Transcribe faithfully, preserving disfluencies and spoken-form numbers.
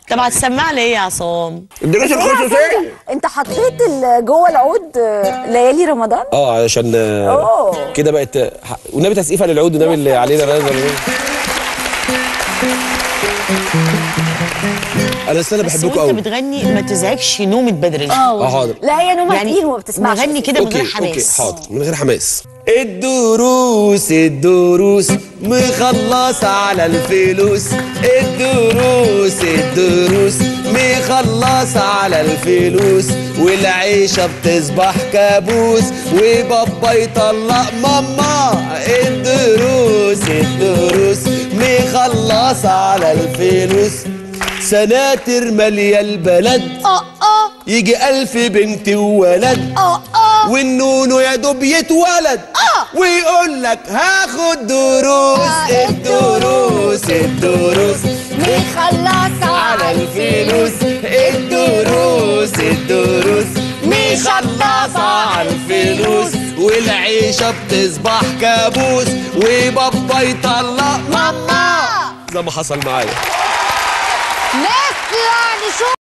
طب هتسمع لي ايه يا عصام؟ الدروس الخصوصيه. انت حطيت ال- جوه العود آه، ليالي رمضان؟ اه عشان اوه كده بقت والنبي تسقيفه للعود والنبي اللي علينا رزق. انا اصل انا بحبكم قوي. بس وانت بتغني ما تزعجش نومة بدري. اه حاضر. لا هي نومها يعني تقيل وما بتسمعش. نغني كده من غير اوكي اوكي حماس. حاضر من غير حماس. الدروس الدروس مخلص على الفلوس. الدروس الدروس مخلص على الفلوس، والعيشة بتصبح كابوس، وبابا يطلق ماما. الدروس الدروس مخلص على الفلوس، سناتر مالية البلد. اه اه يجي ألف بنت وولد، اه اه والنونو يا دوب يتولد، ويقول لك هاخد دروس. الدروس الدروس مخلص على الفلوس. الدروس الدروس مخلص على الفلوس، والعيشة بتصبح كابوس، وبابا يطلق ماما زي ما حصل معايا. نطلع نشوف